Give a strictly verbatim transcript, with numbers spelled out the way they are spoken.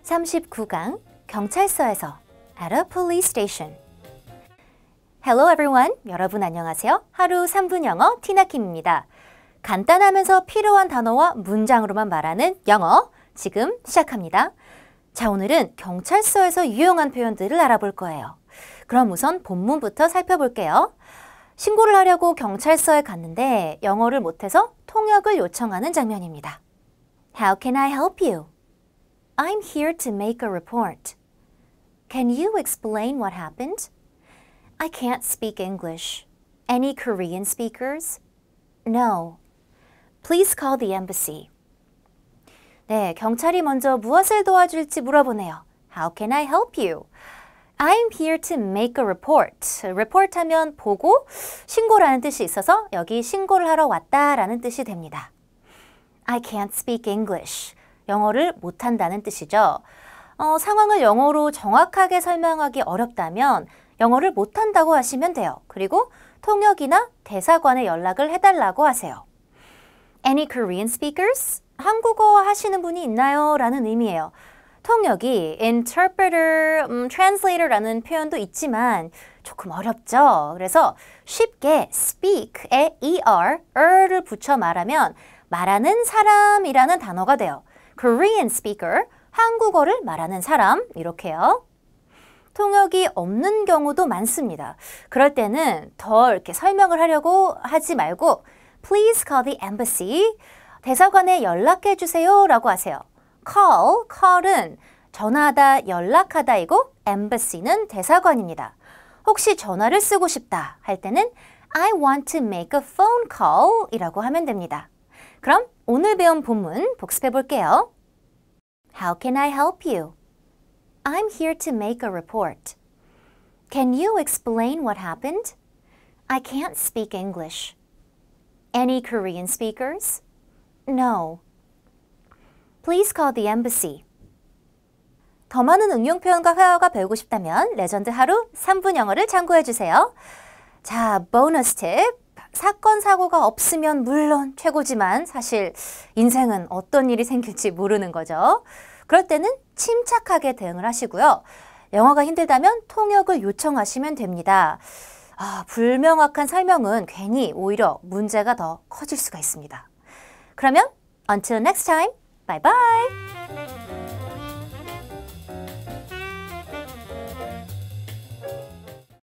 삼십구 강 경찰서에서 at a police station. Hello everyone. 여러분 안녕하세요. 하루 삼 분 영어 티나킴입니다. 간단하면서 필요한 단어와 문장으로만 말하는 영어 지금 시작합니다. 자, 오늘은 경찰서에서 유용한 표현들을 알아볼 거예요. 그럼 우선 본문부터 살펴볼게요. 신고를 하려고 경찰서에 갔는데 영어를 못해서 통역을 요청하는 장면입니다. How can I help you? I'm here to make a report. Can you explain what happened? I can't speak English. Any Korean speakers? No. Please call the embassy. 네, 경찰이 먼저 무엇을 도와줄지 물어보네요. How can I help you? I'm here to make a report. report 하면 보고, 신고라는 뜻이 있어서 여기 신고를 하러 왔다라는 뜻이 됩니다. I can't speak English. 영어를 못한다는 뜻이죠. 어, 상황을 영어로 정확하게 설명하기 어렵다면 영어를 못한다고 하시면 돼요. 그리고 통역이나 대사관에 연락을 해달라고 하세요. Any Korean speakers? 한국어 하시는 분이 있나요? 라는 의미예요. 통역이 interpreter, 음, translator라는 표현도 있지만 조금 어렵죠. 그래서 쉽게 speak에 er, er를 붙여 말하면 말하는 사람이라는 단어가 돼요. Korean speaker, 한국어를 말하는 사람, 이렇게요. 통역이 없는 경우도 많습니다. 그럴 때는 더 이렇게 설명을 하려고 하지 말고 Please call the embassy. 대사관에 연락해 주세요 라고 하세요. call, call은 전화하다, 연락하다이고 embassy는 대사관입니다. 혹시 전화를 쓰고 싶다 할 때는 I want to make a phone call 이라고 하면 됩니다. 그럼 오늘 배운 본문 복습해 볼게요. How can I help you? I'm here to make a report. Can you explain what happened? I can't speak English. Any Korean speakers? No. Please call the embassy. 더 많은 응용 표현과 회화가 배우고 싶다면 레전드 하루 삼 분 영어를 참고해 주세요. 자, 보너스 팁. 사건, 사고가 없으면 물론 최고지만 사실 인생은 어떤 일이 생길지 모르는 거죠. 그럴 때는 침착하게 대응을 하시고요. 영어가 힘들다면 통역을 요청하시면 됩니다. 아, 불명확한 설명은 괜히 오히려 문제가 더 커질 수가 있습니다. 그러면 until next time, bye bye!